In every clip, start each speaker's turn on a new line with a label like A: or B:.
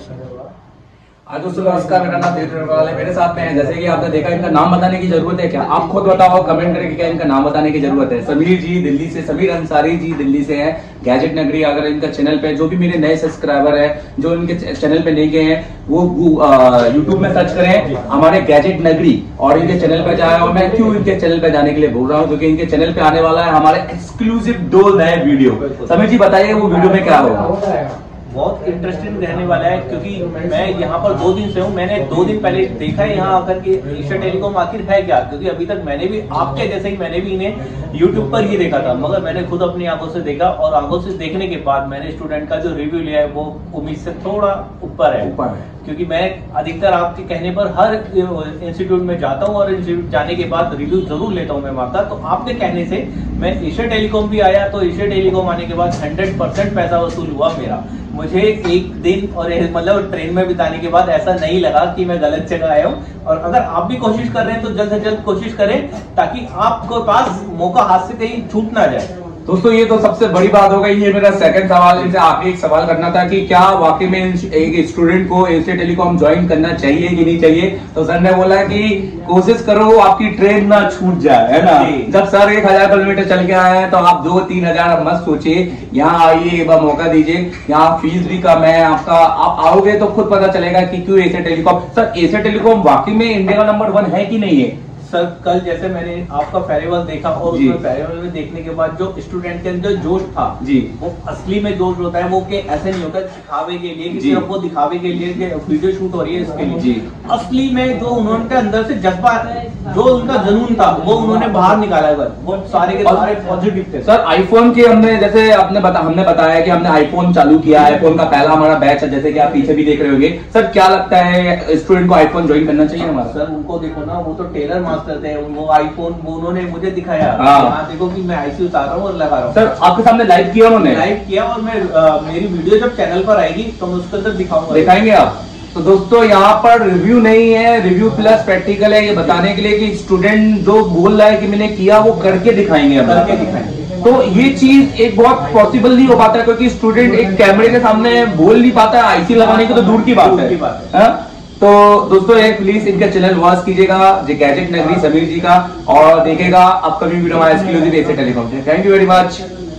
A: दोस्तों नमस्कार, मेरा नाम देवराज है। मेरे साथ में है, जैसे कि आपने देखा, इनका नाम बताने की जरूरत है क्या? आप खुद बताओ कमेंट करके, क्या इनका नाम बताने की जरूरत है? समीर जी दिल्ली से, समीर अंसारी जी दिल्ली से हैं, गैजेट नगरी। अगर इनका चैनल पे जो भी मेरे नए सब्सक्राइबर है जो इनके चैनल पे नहीं गए हैं, वो यूट्यूब में सर्च करें हमारे गैजेट नगरी और इनके चैनल पे जाए। और मैं क्यों इनके चैनल पे जाने के लिए बोल रहा हूँ, क्योंकि इनके चैनल पे आने वाला है हमारे एक्सक्लूसिव 2 नए वीडियो। समीर जी बताइए वो वीडियो में क्या होगा?
B: बहुत इंटरेस्टिंग रहने वाला है, क्योंकि मैं यहाँ पर 2 दिन से हूँ। मैंने 2 दिन पहले देखा है यहाँ आकर के एशिया टेलीकॉम आखिर है क्या, क्योंकि अभी तक मैंने भी आपके जैसे ही मैंने भी इन्हें यूट्यूब पर ही देखा था, मगर मैंने खुद अपनी आंखों से देखा। और आंखों से देखने के बाद मैंने स्टूडेंट का जो रिव्यू लिया है वो उम्मीद से थोड़ा ऊपर है, क्योंकि मैं अधिकतर आपके कहने पर हर इंस्टीट्यूट में जाता हूँ और इंस्टीट्यूट जाने के बाद रिव्यू जरूर लेता हूँ मैं वहाँ का। तो आपके कहने से मैं एशिया टेलीकॉम भी आया, तो एशिया टेलीकॉम आने के बाद 100% पैसा वसूल हुआ मेरा। मुझे एक दिन और मतलब ट्रेन में बिताने के बाद ऐसा नहीं लगा कि मैं गलत जगह आया हूँ। और अगर आप भी कोशिश कर रहे हैं तो जल्द से जल्द कोशिश करें, ताकि आपके पास मौका हाथ से कहीं छूट ना जाए।
A: दोस्तों ये तो सबसे बड़ी बात हो गई। ये मेरा सेकंड सवाल, इनसे आगे एक सवाल करना था कि क्या वाकई में एक स्टूडेंट को एशिया टेलीकॉम ज्वाइन करना चाहिए कि नहीं चाहिए? तो सर ने बोला कि कोशिश करो आपकी ट्रेन ना छूट जाए, है ना। जब सर 1000 किलोमीटर चल के आए हैं तो आप 2-3 हजार मत सोचिए, यहाँ आइए, एक बार मौका दीजिए। यहाँ फीस भी कम है आपका, आप आओगे तो खुद पता चलेगा कि क्यों Asia Telecom. Sir Asia Telecom वाकई में इंडिया का नंबर 1 है कि नहीं है?
B: सर कल जैसे मैंने आपका फेयरवेल देखा और उसमें फेयरवेल में देखने के बाद जो स्टूडेंट के अंदर जोश था जी, वो असली में जोश होता है। वो कि ऐसे नहीं होता दिखावे के लिए कि सिर्फ वो दिखावे के लिए कि वीडियो शूट हो रही है इसके लिए जी। असली में जो उन्होंने अंदर से जज्बा, जो उनका जुनून था, वो उन्होंने बाहर निकाला है। वो सारे के सारे पॉजिटिव थे।
A: सर आईफोन के हमने जैसे हमने बताया कि हमने आईफोन चालू किया है, आईफोन का पहला हमारा बैच है, जैसे कि आप पीछे भी देख रहे होंगे। सर क्या लगता है स्टूडेंट को आईफोन ज्वाइन करना चाहिए हमारा?
B: सर उनको देखो ना, वो तो टेलर मास्टर थे, वो आईफोन उन्होंने मुझे दिखाया। यहाँ देखो कि मैं आईसी उतार रहा हूँ और लगा रहा हूँ।
A: सर आपके सामने लाइव किया उन्होंने?
B: लाइव किया, और मैं मेरी वीडियो जब चैनल पर आएगी तो मैं उसके अंदर दिखाऊंगा।
A: दिखाएंगे आप? तो दोस्तों यहाँ पर रिव्यू नहीं है, रिव्यू प्लस प्रैक्टिकल है, ये बताने के लिए कि स्टूडेंट जो बोल रहा है कि मैंने किया वो करके दिखाएंगे, करके दिखाएंगे। तो ये चीज एक बहुत पॉसिबल नहीं हो पाता है, क्योंकि स्टूडेंट एक कैमरे के सामने बोल नहीं पाता है, आईसी लगाने की तो दूर की बात है। तो दोस्तों एक प्लीज इनका चैनल वॉच कीजिएगा, गैजेट नगरी समीर जी का, और देखेगा अपकमिंग वीडियो हमारा एक्सक्लूसिव एशिया टेलीकॉम से। Thank you very much.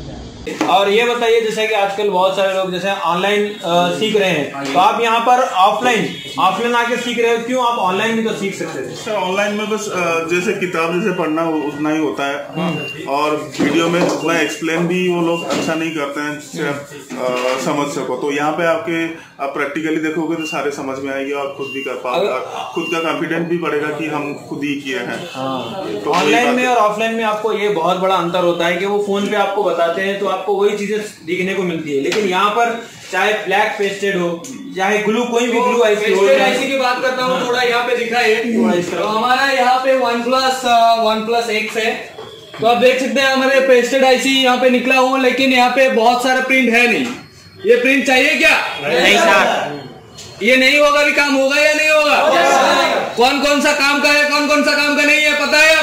C: और ये बताइए, जैसे कि आजकल बहुत सारे लोग जैसे ऑनलाइन सीख रहे हैं, तो आप यहाँ पर ऑफलाइन आके सीख रहे हो, क्यों आप ऑनलाइन भी तो सीख सकते थे?
D: सर ऑनलाइन में बस जैसे किताब जैसे पढ़ना उतना ही होता है, और वीडियो में उतना एक्सप्लेन भी वो लोग अच्छा नहीं करते हैं जिससे आप समझ सको। तो यहाँ पे आप प्रैक्टिकली देखोगे तो सारे समझ में आएगी और खुद भी कर पाओगे, खुद का कॉन्फिडेंस भी बढ़ेगा कि हम खुद ही किए हैं।
C: तो ऑनलाइन में और ऑफलाइन में आपको ये बहुत बड़ा अंतर होता है कि वो फोन पे आपको बताते हैं तो आपको वही चीजें दिखने को मिलती है, लेकिन यहाँ पर चाहे ब्लैक पेस्टेड हो, चाहे ग्लू, कोई भी ग्लू आईसी
E: की बात करता हूँ, थोड़ा यहाँ पे दिखा है तो हमारा यहाँ पे OnePlus X है, तो आप देख सकते हैं हमारे पेस्टेड आईसी यहाँ पे निकला हूँ, लेकिन यहाँ पे बहुत सारा प्रिंट है नहीं। ये प्रिंट चाहिए क्या?
C: नहीं सर,
E: ये नहीं होगा भी काम होगा या नहीं होगा? कौन कौन सा काम का है, कौन कौन सा काम का नहीं है, पता है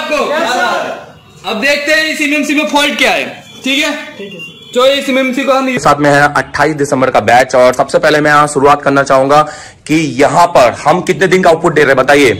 E: आपको? अब देखते हैं इस MMC में फॉल्ट क्या है। ठीक है, जो इस MMC को हम
A: साथ में है 28 दिसंबर का बैच। और सबसे पहले मैं यहाँ शुरुआत करना चाहूंगा कि यहाँ पर हम कितने दिन का आउटपुट दे रहे हैं बताइए?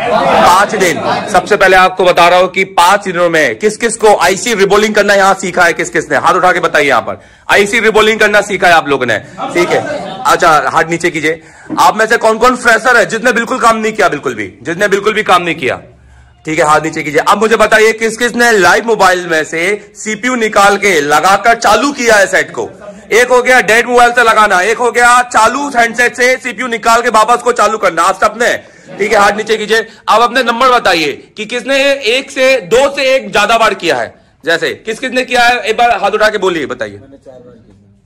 A: 5 दिन। सबसे पहले आपको बता रहा हूं कि 5 दिनों में किस किस को आईसी रिबोलिंग करना यहाँ सीखा है, किस किस ने हाथ उठा के बताइए। यहाँ पर आईसी रिबोलिंग करना सीखा है आप लोगों ने? ठीक है, अच्छा हाथ नीचे कीजिए। आप में से कौन कौन फ्रेशर है जिसने बिल्कुल काम नहीं किया? जिसने बिल्कुल भी काम नहीं किया, ठीक है, हाथ नीचे कीजिए। अब मुझे बताइए किस किस ने लाइव मोबाइल में से सीपीयू निकाल के लगाकर चालू किया है सेट को? एक हो गया डेड मोबाइल से लगाना, एक हो गया चालू हैंडसेट से सीपीयू निकाल के वापस को चालू करना। आप सबने, ठीक है, हाथ नीचे कीजिए। अब अपने नंबर बताइए कि किसने 1 से 2 से 1 ज्यादा बार किया है, जैसे किस किसने किया है? एक बार हाथ उठा के बोलिए, बताइए।
D: 4 बार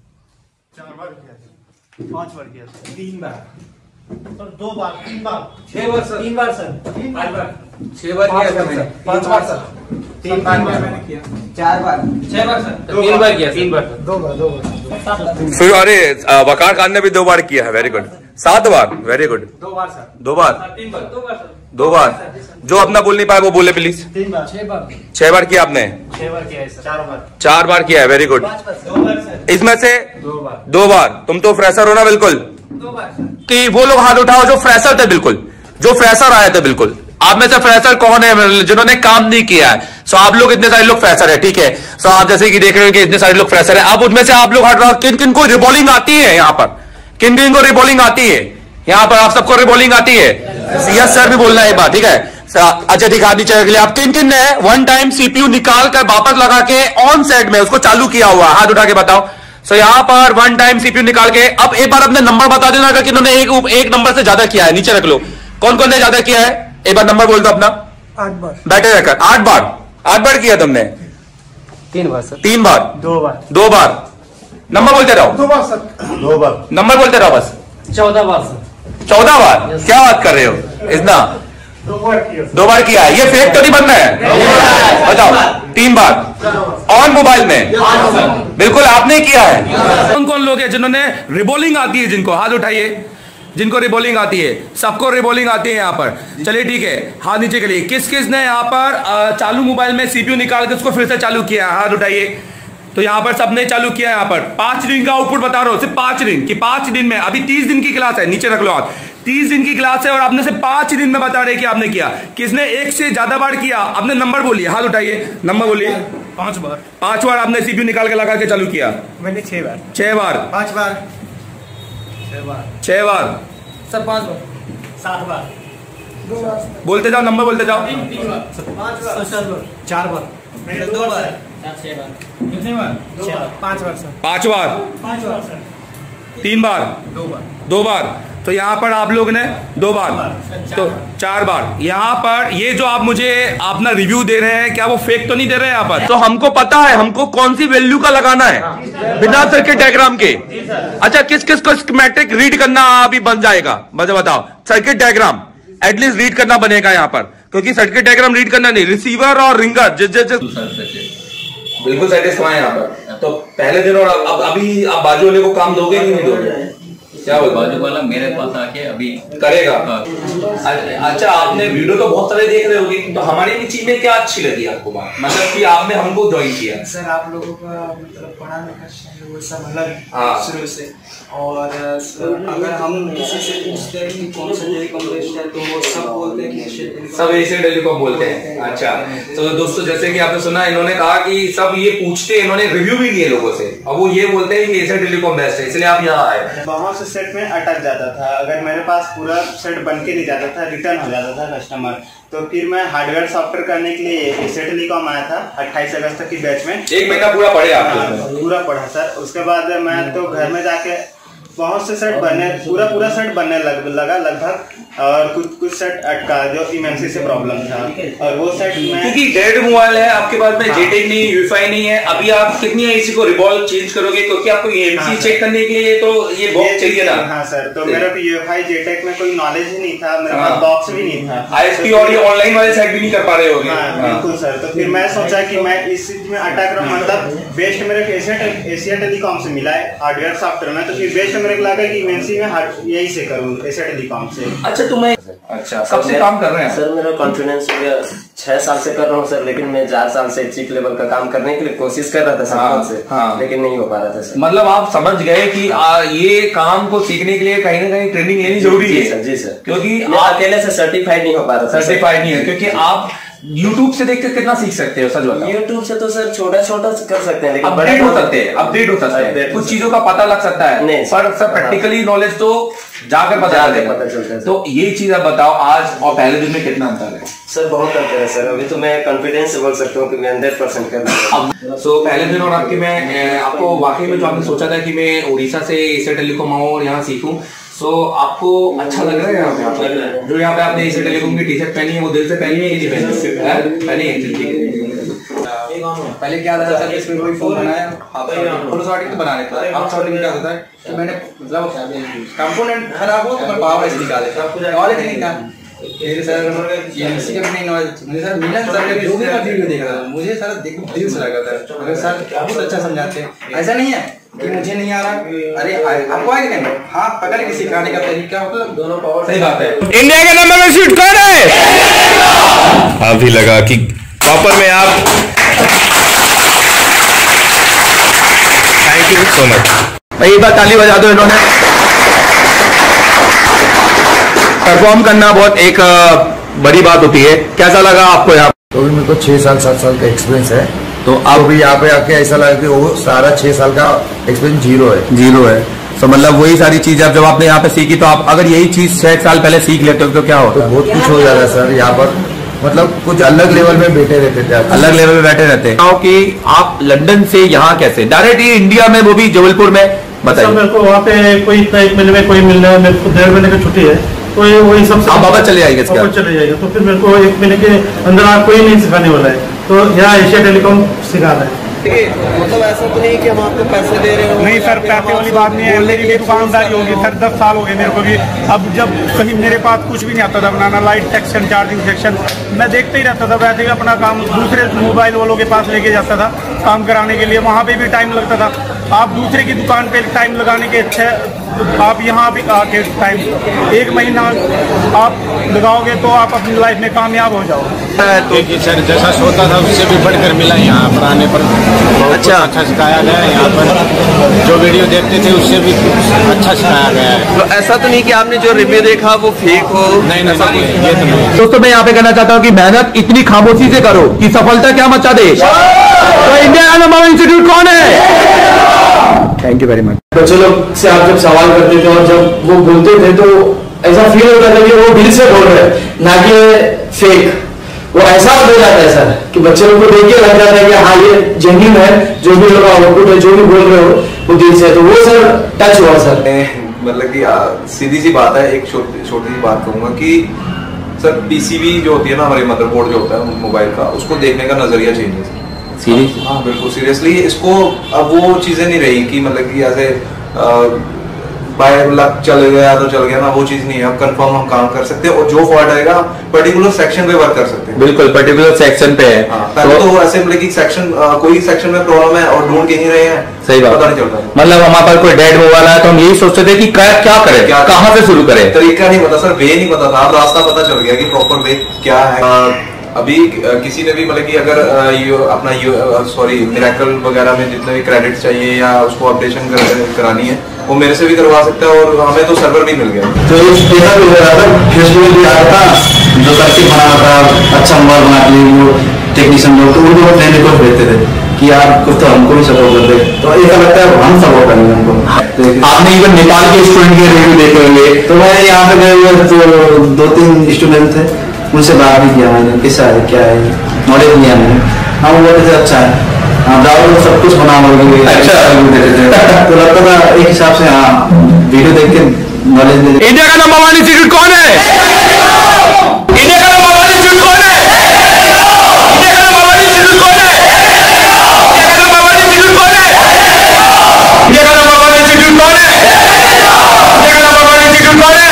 D: किया, 5 बार किया, 3 बार, 2 बार, 3 बार, 6 बार सर, 3 बार सर, 5 बार, 6 बार किया था मैंने, 5 बार सर, 3 बार मैंने किया, 4 बार, 6 बार सर, 3 बार किया, 3 बार, 2 बार।
A: फिर अरे वकार खान ने भी 2 बार किया है, वेरी गुड। 7 बार, वेरी गुड।
D: 2 बार सर,
A: 2 बार,
E: 3 बार, 2 बार सर,
A: 2 बार। जो अपना बोल नहीं पाए वो बोले प्लीज।
D: 3 बार, 6 बार,
A: 6 बार किया आपने?
D: 6 बार किया है सर, 4 बार,
A: 4 बार किया है, वेरी गुड।
D: 2 बार सर,
A: इसमें से
D: 2 बार,
A: 2 बार। तुम तो फ्रेशर हो ना बिल्कुल?
E: 2
A: कि वो लोग हाथ उठाओ जो फ्रेशर थे, बिल्कुल जो फ्रेशर आए थे। बिल्कुल आप में से फ्रेशर कौन है जिन्होंने काम नहीं किया है? सो आप लोग इतने सारे लोग फ्रेशर है, ठीक है। सो आप जैसे कि देख रहे हो कि इतने सारे लोग फ्रेशर है, अब उनमें से आप लोग हट रहे, किन किन को रिबॉलिंग आती है? यहाँ पर किन किन को रिबॉलिंग आती है? यहाँ पर आप सबको रिबॉलिंग आती है? यस सर भी बोलना है एक बार, ठीक है। अच्छा ठीक है, आदमी चाहिए के लिए आप किन किन ने वन टाइम सीपीयू निकाल कर वापस लगा के ऑन सेट में उसको चालू किया हुआ? हाथ उठा के बताओ। सो यहाँ पर वन टाइम सीपीयू निकाल के, अब एक बार अपने नंबर बता देना अगर किन्होंने एक नंबर से ज्यादा किया है, नीचे रख लो। कौन कौन ने ज्यादा किया है? एक बार नंबर बोल दो अपना।
F: 8 बार
A: बैठे रहकर 8 बार किया तुमने?
F: 3 बार सर।
A: 3 बार? 2 बार। नंबर बोलते रहो।
F: 2 बार सर।
D: 2 बार।
A: नंबर बोलते रहो बस।
F: 14 बार सर।
A: 14 बार? क्या बात कर रहे हो इतना? 2 बार किया है। ये फेक तो नहीं बनना है? बताओ। 3 बार ऑन मोबाइल में? बिल्कुल आपने किया है। कौन कौन लोग हैं जिन्होंने रिबॉलिंग आती है? जिनको हाथ उठाइए, जिनको रिबॉलिंग आती है। सबको रिबॉलिंग आती है यहाँ पर। चलिए ठीक है, हाथ नीचे के लिए। किस किस ने यहाँ पर चालू मोबाइल में सीपीयू निकाल के उसको फिर से चालू किया? हाथ उठाइए। तो यहाँ पर सबने चालू किया। यहाँ पर 5 दिन का आउटपुट बता रहा हूँ, सिर्फ 5 दिन कि 5 दिन में, अभी 30 दिन की क्लास है, नीचे रख लो हाथ। 30 दिन की क्लास है और आपने से 5 दिन में बता रहे कि आपने किया। किसने एक से ज्यादा बार किया? आपने नंबर बोलिए, हाथ उठाइए, नंबर बोलिए।
F: 5 बार।
A: 5 बार आपने सीपीयू निकाल के लगा के चालू किया?
F: मैंने 6 बार।
A: 6 बार?
F: 5 बार।
A: 6 बार
F: सर। 5 बार। 7 बार। 2 बार।
A: बोलते जाओ, नंबर बोलते जाओ।
F: 3 बार। 5 बार। 4 बार। 2 बार। 6 बार। कितने बार? 6 बार। 5 बार सर।
A: 5 बार?
F: 5 बार सर।
A: 3 बार?
F: 2 बार।
A: 2 बार। तो यहाँ पर आप लोग ने 2 बार, तो 4 बार। यहाँ पर ये जो आप मुझे अपना रिव्यू दे रहे हैं, क्या वो फेक तो नहीं दे रहे हैं यहाँ पर? तो हमको पता है हमको कौन सी वैल्यू का लगाना है बिना सर्किट डायग्राम के। अच्छा किस किस को स्कीमेटिक रीड करना अभी बन जाएगा? मुझे बताओ। सर्किट डायग्राम एटलीस्ट रीड करना बनेगा यहाँ पर, क्योंकि सर्किट डायग्राम रीड करना नहीं, रिसीवर और रिंगर बिल्कुल सेटिस्फाई यहाँ पर। तो पहले दिन और अब अभी आप बाजू वाले को काम दोगे कि नहीं दोगे? क्या बोल?
G: बाजू वाला मेरे पास आके अभी
A: करेगा। अच्छा आपने वीडियो तो बहुत सारे देख रहे होगे, तो हमारी इन चीज में क्या अच्छी लगी आपको बात? मतलब कि आपने हमको ज्वाइन किया?
F: सर आप लोगों का मतलब पढ़ाने का स्टाइल वो सब अलग शुरू से। और अगर हम किसी से पूछते हैं कि कौन सा टेलीकॉम बेस्ट है, तो वो सब बोलते हैं कि
A: सब एशिया टेलीकॉम बोलते हैं। अच्छा तो दोस्तों जैसे कि आपने सुना, इन्होंने कहा कि सब ये पूछते, इन्होंने रिव्यू भी लिए लोगों से, अब वो ये बोलते हैं कि एशिया टेलीकॉम बेस्ट है, इसलिए आप यहाँ आए।
H: बहुत से सेट में अटक जाता था, अगर मेरे पास पूरा सेट बन के नहीं जाता था, रिटर्न हो जाता था कस्टमर, तो फिर मैं हार्डवेयर सॉफ्टवेयर करने के लिए एशिया टेलीकॉम आया था 28 अगस्त तक की बैच में।
A: 1 महीना पूरा पढ़े आप?
H: पूरा पढ़ा सर। उसके बाद मैं तो घर में जाके बहुत से सेट बनने, पूरा सेट बनने लगा लगभग, और कुछ सेट अटका जो इमएमसी से प्रॉब्लम था, और वो सेट में
A: क्योंकि डेड मोबाइल है आपके पास में, जेटेक नहीं, यूएफआई नहीं है, अभी आप कितनी एसी को रिवॉल्व चेंज करोगे? क्योंकि आपको एमसी चेक करने के लिए तो ये बॉक्स चाहिए ना।
H: हाँ सर, तो मेरे को यूएफआई जेटेक में कोई नॉलेज ही नहीं था, मेरे पास बॉक्स भी नहीं था,
A: आईएसपी और ये ऑनलाइन वाले साइट भी नहीं कर पा रहे होगे।
H: बिल्कुल सर। तो फिर मैं सोचा कि मैं इस चीज में अटक रहा हूँ, मतलब बेस्ट मेरे को एशिया टेलीकॉम से मिला है हार्डवेयर सॉफ्टवेयर में, तो फिर बेस्ट मेरे को लगा कि इमएनसी में यही से करूँ, एशिया टेलीकॉम से।
A: अच्छा तुम्हें अच्छा कब से काम कर रहे हैं?
I: सर मेरा कॉन्फिडेंस हो गया, 6 साल से कर रहा हूँ सर, लेकिन मैं 4 साल से चीफ लेवल का काम करने के लिए कोशिश कर रहा था सर से, लेकिन नहीं हो पा रहा था सर।
A: मतलब आप समझ गए कि ये काम को सीखने के लिए कहीं ना कहीं ट्रेनिंग लेनी जरूरी है?
I: जी सर,
A: क्योंकि
I: अकेले से सर्टिफाइड नहीं हो पा रहा था।
A: सर्टिफाइड नहीं है, क्योंकि आप YouTube से देखकर कितना सीख सकते हो? सच बताओ।
I: YouTube से तो सर छोटा कर सकते हैं, लेकिन
A: अपडेट हो सकते हैं, कुछ चीजों का पता लग सकता है, पर सर प्रैक्टिकली नॉलेज तो जाकर पता चलता है। तो ये चीज आप बताओ, आज और पहले दिन में कितना अंतर है?
I: सर बहुत अंतर है सर, अभी तो मैं कॉन्फिडेंस से बोल सकता हूँ कि मैं 100% कर रहा हूँ।
A: सो पहले दिन और आपके मैं आपको वाकई में जो आपने सोचा था कि मैं उड़ीसा से एशिया टेलीकॉम आऊँ और यहाँ सीखूं, सो आपको अच्छा लग रहा है यहाँ पे? जो यहाँ पे आपने एशिया टेलीकॉम की टी शर्ट पहनी है, वो दिल से पहनी है कि नहीं पहनी है?
J: पहले क्या था सर, इसमें कोई फोन बनाया फुल शॉटिंग तो बना लेता है, हाफ शॉटिंग क्या होता है कि मैंने मतलब कंपोनेंट खराब हो तो मैं पावर ऐसे निकाल देता, नॉलेज नहीं था मेरे सर, एमसी का भी नहीं नॉलेज मुझे सर मिला, सर का वीडियो देखा था, मुझे सर देख दिल से लगा था, अगर सर बहुत अच्छा समझाते हैं, ऐसा नहीं है कि मुझे नहीं आ रहा, अरे आपको आएगा नहीं, हाँ पकड़ के सिखाने का तरीका मतलब दोनों पावर। सही बात है।
A: इंडिया के नंबर में शूट कर रहे हैं, अभी लगा कि प्रॉपर में आप, थैंक यू सो मच भाई, एक बार ताली बजा दो इन्होंने। परफॉर्म करना बहुत एक बड़ी बात होती है। कैसा लगा आपको यहाँ?
K: तो भी मेरे को 6 साल 7 साल का एक्सपीरियंस है। तो अब भी यहाँ पे आके ऐसा लगा कि वो सारा 6 साल का एक्सपीरियंस जीरो है।
A: तो मतलब वही सारी चीज अब जब आपने यहाँ पे सीखी, तो आप अगर यही चीज 6 साल पहले सीख लेते हो तो क्या होता?
K: तो बहुत कुछ हो जाता है सर। यहाँ पर मतलब कुछ अलग लेवल में बैठे रहते थे,
A: अलग लेवल में बैठे रहते हैं। कि आप लंदन से यहाँ कैसे डायरेक्ट इंडिया में, वो भी जबलपुर में, बताइए।
L: मेरे को वहाँ पे कोई इतना 1 महीने में कोई मिल रहा है, मेरे को 1.5 महीने की छुट्टी है, तो ये वही सब
A: आप वापस चले जाएंगे?
L: चले जाएगा तो फिर मेरे को 1 महीने के अंदर आप कोई नहीं सिखाने वाला है, तो यहाँ एशिया टेलीकॉम सिखा रहा है।
E: मतलब ऐसा तो नहीं कि हम आपको पैसे दे रहे हो?
L: नहीं सर, पैसे वाली बात नहीं है। मेरी भी दुकानदारी होगी सर, 10 साल हो गए मेरे को भी। अब जब कहीं मेरे पास कुछ भी नहीं आता था बनाना, लाइट सेक्शन, चार्जिंग सेक्शन, मैं देखते ही रहता था। वैसे ही अपना काम दूसरे मोबाइल वालों के पास लेके जाता था काम कराने के लिए, वहाँ पे भी टाइम लगता था। आप दूसरे की दुकान पे टाइम लगाने के अच्छे, आप यहाँ भी आके टाइम 1 महीना आप लगाओगे तो आप अपनी लाइफ में कामयाब हो जाओगे।
M: देखिए सर, जैसा सोचा था उससे भी बढ़कर मिला यहाँ पर आने पर। अच्छा सिखाया गया है यहाँ पर। जो वीडियो देखते थे उससे भी अच्छा सिखाया गया है।
A: तो ऐसा तो नहीं कि आपने जो रिव्यू देखा वो फेक हो?
M: नहीं, ये तो नहीं।
A: दोस्तों मैं यहाँ पे कहना चाहता हूँ कि मेहनत इतनी खामोशी से करो कि सफलता क्या मचा दे। तो इंडिया का नंबर 1 इंस्टीट्यूट कौन है? Thank you very much.
N: बच्चों लोग से आप जब सवाल करते थे और जब वो बोलते थे तो ऐसा फील होता था कि वो दिल से बोल रहे हैं, ना कि फेक। वो ऐसा हो जाता है सर कि बच्चे लोग को देख के लग जाता है कि हाँ ये जेन्युइन है, जो भी लोग आउटपुट है, जो भी बोल रहे हो वो दिल से है। तो वो सर टच हुआ सर।
O: मतलब कि सीधी सी बात है, एक छोटी सी बात कहूंगा कि सर पीसीबी जो होती है ना, हमारी मदरबोर्ड जो होता है मोबाइल का, उसको देखने का नजरिया चेंज है। सीरियसली? हाँ बिल्कुल सीरियसली। इसको अब वो चीजें नहीं रही कि मतलब कि ऐसे बाय लक चल गया तो चल गया ना, वो चीज नहीं है। अब कंफर्म हम काम कर सकते हैं और जो फॉल्ट आएगा पर्टिकुलर सेक्शन पे वर्क कर सकते हैं।
A: बिल्कुल पर्टिकुलर सेक्शन पे है।
O: पहले तो ऐसे मतलब कि सेक्शन कोई सेक्शन में प्रॉब्लम है और ढूंढ के नहीं रहे हैं,
A: सही बात,
O: पता नहीं चलता।
A: मतलब हमारे पास कोई डेड मोबाइल है तो हम यही सोचते थे कि क्या करें, कहाँ से शुरू करें,
O: तरीका नहीं पता सर, वे नहीं पता था। अब रास्ता पता चल गया कि प्रॉपर वे क्या है। अभी किसी ने भी मतलब कि अगर अपना मिरेकल वगैरह में जितने भी क्रेडिट चाहिए या उसको अपडेशन करानी है, वो मेरे से भी करवा सकता है और हमें तो सर्वर भी मिल गया।
N: तो ऐसा भी हो रहा था, फेसबुक भी आया था, जो सर्किट बना था, अच्छा मोबाइल बना के वो टेक्नीशियन लोग, तो वो लोग फ्रेंड रिक्वेस्ट भेजते थे कि यार कुछ तो हमको भी सपोर्ट कर दे। तो ऐसा लगता है हम सपोर्ट करेंगे हमको।
A: आपने इवन नेपाल के स्टूडेंट के रिव्यू देखे होंगे,
N: तो मैं यहाँ पे गए तो 2-3 स्टूडेंट थे, उनसे बात भी किया मैंने, कैसा है क्या है, नॉलेज लिया मैंने। हाँ वो बोलते थे अच्छा है, हाँ ब्राउजर सब कुछ बना लोगे, अच्छा तो लगता था एक हिसाब से हाँ वीडियो देख के नॉलेज ले।
A: इंडिया का नंबर 1 इंस्टीट्यूट कौन है? इंडिया का नंबर 1 इंस्टीट्यूट कौन है? इंडिया का नंबर 1 इंस्टीट्यूट कौन है? इंडिया का नंबर 1 इंस्टीट्यूट कौन है? इंडिया का नंबर 1 इंस्टीट्यूट कौन है? इंडिया का नंबर 1 इंस्टीट्यूट कौन है?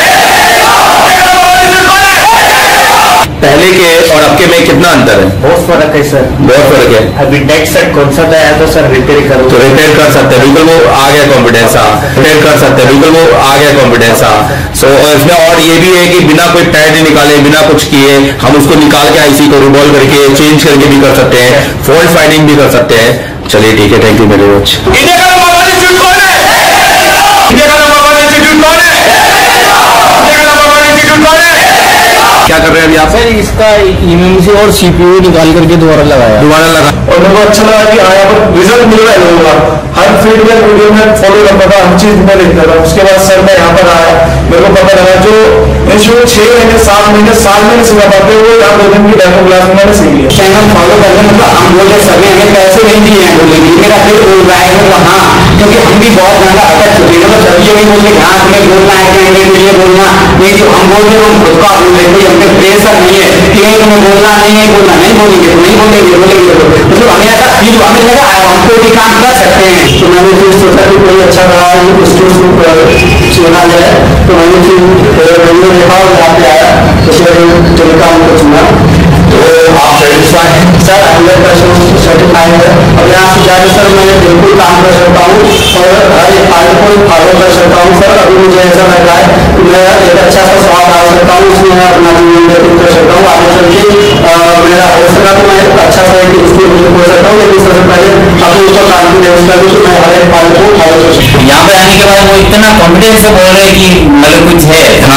A: पहले के और अब के में कितना अंतर है?
N: बहुत फर्क है सर,
A: बहुत फर्क है।
N: अभी नेट सेट कौन सा है तो सर रिपेयर करो,
A: तो रिपेयर कर सकते हैं, बिल्कुल वो आ गया कॉन्फिडेंस। रिपेयर कर सकते हैं, बिल्कुल वो आ गया कॉन्फिडेंस। सो इसमें और ये भी है कि बिना कोई पैड निकाले, बिना कुछ किए हम उसको निकाल के आईसी को रिवॉल्व करके चेंज करके भी कर सकते हैं, फॉल्ट फाइंडिंग भी कर सकते हैं। चलिए ठीक है, thank you very much. India का नंबर 1 इंस्टीट्यूट कौन है? इंडिया का नंबर 1 इंस्टीट्यूट कौन है? इंडिया का नंबर 1 इंस्टीट्यूट कौन है? क्या कर रहे हैं अभी आप?
N: सर इसका इमेमसी और सीपीयू निकाल करके दोबारा लगा
L: और मेरे को अच्छा लगा कि यहाँ पर रिजल्ट मिल रहा है लोगों का। हर फीडबैक वीडियो में फॉलो करता था, हर चीज में देखता था। उसके बाद सर मैं यहाँ पर आया, मेरे को पता लगा जो इंस्टीट्यूट 6 महीने 7 महीने साल में नहीं सिखा पाते वो यहाँ 2 दिन की डेमो क्लास में मैंने सीख लिया।
N: चैनल फॉलो करने मतलब हम बोले सर ने हमें पैसे नहीं दिए हैं, बोले मेरा फिर बोल रहा है तो हाँ, क्योंकि हम भी बहुत ज्यादा अटक चुके हैं। मतलब सभी नहीं बोलते हाँ तुम्हें बोलना है, ये बोलना नहीं, जो हम बोल रहे हैं हम खुद का बोल रहे हैं, हमें प्रेशर नहीं है कि नहीं तुम्हें बोलना नहीं है, बोलना नहीं बोलेंगे तो नहीं बोलेंगे, मतलब हमें ऐसा फील हमें लगा हमको भी काम कर सकते हैं। तो मैंने फिर सोचा कि कोई अच्छा रहा चुना जाए, तो मैंने फिर देखा और यहाँ पे आया तो टेलीकॉम को चुना। तो आप सेटिस्फाई हैं? सर 100% सर्टिफाइड है। अब यहाँ से जाकर सर मैं बिल्कुल काम कर सकता हूँ और हर एक पार्ट को फॉलो कर सकता हूँ। सर अभी मुझे ऐसा लग रहा है कि मैं एक अच्छा सा स्वाद डाल सकता हूँ, उसमें मैं अपना जीवन व्यतीत कर सकता हूँ। आगे चल के मेरा हो सका तो मैं अच्छा सा एक स्कूल खोल सकता हूँ, लेकिन सबसे पहले अपने ऊपर कॉन्फिडेंस करूँ तो मैं हर एक पार्ट को फॉलो कर सकता हूँ।
P: यहाँ पे आने के बाद वो इतना कॉन्फिडेंस से बोल रहे हैं कि मतलब कुछ है। हाँ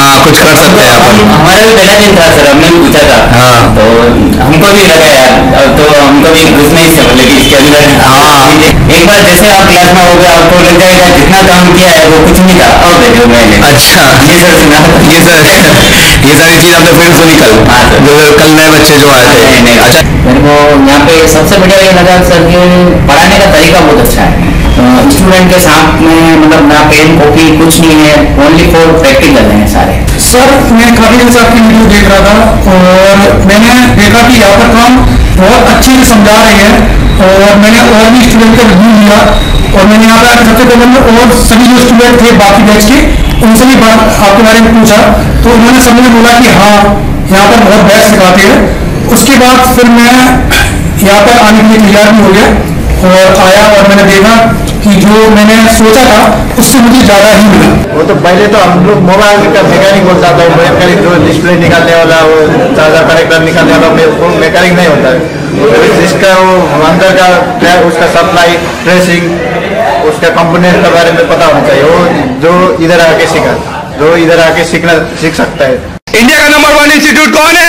A: कुछ कर सकते हैं अपन।
N: हमारा भी पहला दिन था सर, हमने भी पूछा था। हाँ, तो हमको भी लगा यार, तो हमको भी घुस नहीं समझ लगी इसके अंदर। हाँ, एक बार जैसे आप क्लास में हो गए आपको लग जाएगा जितना काम किया है वो कुछ नहीं था। और देखो मैंने
A: अच्छा
N: ये सर सुना,
A: ये सारी चीज आपने फिर सुनी कल?
N: हाँ सर,
A: कल नए बच्चे जो आए थे। अच्छा,
N: मेरे को यहाँ पे सबसे बढ़िया ये लगा सर कि पढ़ाने का तरीका बहुत अच्छा है। स्टूडेंट के साथ में मतलब ना पेन कॉपी कुछ नहीं है, ओनली फॉर प्रैक्टिकल है सारे।
L: सर मैं काफी दिन से आपकी वीडियो देख रहा था और मैंने देखा कि यहाँ पर काम बहुत अच्छे से समझा रहे हैं और मैंने और भी स्टूडेंट का रिव्यू लिया और मैंने यहाँ पर सबसे पहले और सभी जो स्टूडेंट थे बाकी बैच के उनसे भी बात आपके बारे में पूछा तो उन्होंने सभी ने बोला कि हाँ यहाँ पर बहुत बेस्ट सिखाते हैं। उसके बाद फिर मैं यहाँ पर आने के लिए तैयार भी हो गया और आया और मैंने देखा कि जो मैंने सोचा था उससे मुझे ज़्यादा ही मिला।
K: वो तो पहले तो हम लोग मोबाइल का मैकेनिक बोलता था, मैकेनिक जो डिस्प्ले निकालने वाला वो चार्जर कनेक्टर निकालने वाला वो मैकेनिक नहीं होता है। जिसका वो अंदर का उसका सप्लाई ट्रेसिंग उसका कंपोनेंट के बारे में पता होना चाहिए, वो जो इधर आके सीख सकता है।
A: इंडिया का नंबर 1 इंस्टीट्यूट कौन है?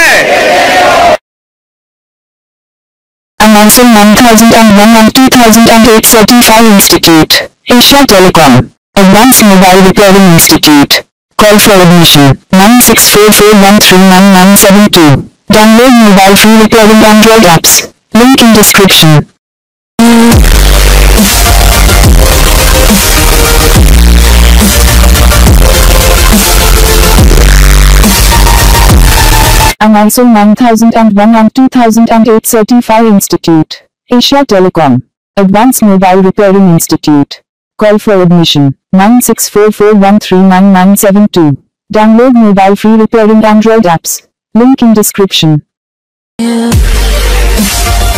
P: Amazon 1001 and 2008 Certified Institute, Asia Telecom, Advanced Mobile Repairing Institute. Call for admission 9644139972. Download mobile free repairing Android apps. Link in description. Amazon 9001 and 2008 Certified Institute, Asia Telecom, Advanced Mobile Repairing Institute. Call for admission 9644139972. Download mobile free repairing Android apps. Link in description.